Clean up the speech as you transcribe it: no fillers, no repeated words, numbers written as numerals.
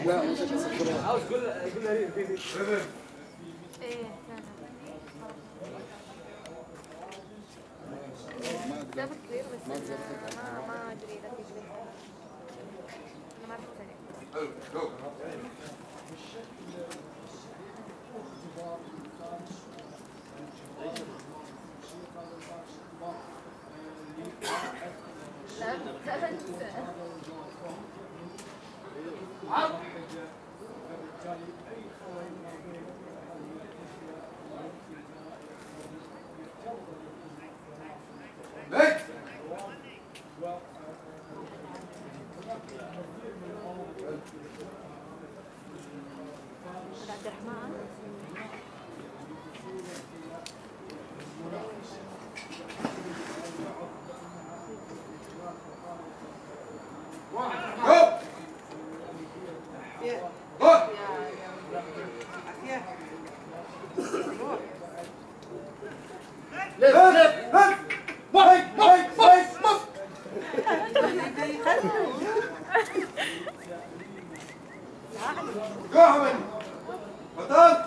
لا مش هتسكر. عاوز كل ايه ده كبير بس ما ادري اذا في كبير. انا ما بتسرع. لا تنسى. عبد الرحمن Go, Ahmed! Batan!